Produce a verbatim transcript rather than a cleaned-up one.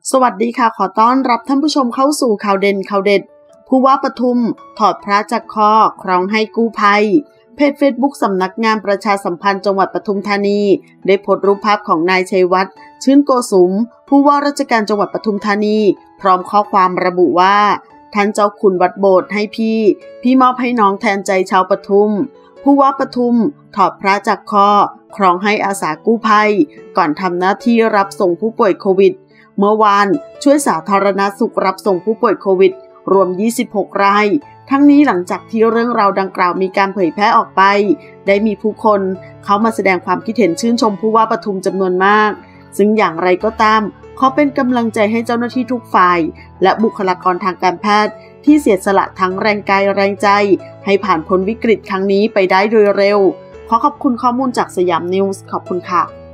สวัสดีค่ะขอต้อนรับท่านผู้ชมเข้าสู่ข่าวเด่นข่าวเด็ดผู้ว่าปทุมถอดพระจากคอคล้องให้กู้ภัยเพจเฟซบุ๊กสำนักงานประชาสัมพันธ์จังหวัดปทุมธานีได้โพสต์รูปภาพของนายชัยวัฒน์ชื่นโกสุมผู้ว่าราชการจังหวัดปทุมธานีพร้อมข้อความระบุว่าท่านเจ้าคุณวัดโบสถ์ให้พี่พี่มอบให้น้องแทนใจชาวปทุมผู้ว่าปทุมถอดพระจากคอคล้องให้อาสากู้ภัยก่อนทำหน้าที่รับส่งผู้ป่วยโควิดเมื่อวานช่วยสาธารณสุขรับส่งผู้ป่วยโควิดรวมยี่สิบหกรายทั้งนี้หลังจากที่เรื่องราวดังกล่าวมีการเผยแพร่ออกไปได้มีผู้คนเข้ามาแสดงความคิดเห็นชื่นชมผู้ว่าปทุมจำนวนมากซึ่งอย่างไรก็ตามขอเป็นกำลังใจให้เจ้าหน้าที่ทุกฝ่ายและบุคลากรทางการแพทย์ที่เสียสละทั้งแรงกายแรงใจให้ผ่านพ้นวิกฤตครั้งนี้ไปได้โดยเร็วขอขอบคุณข้อมูลจากสยามนิวส์ขอบคุณค่ะ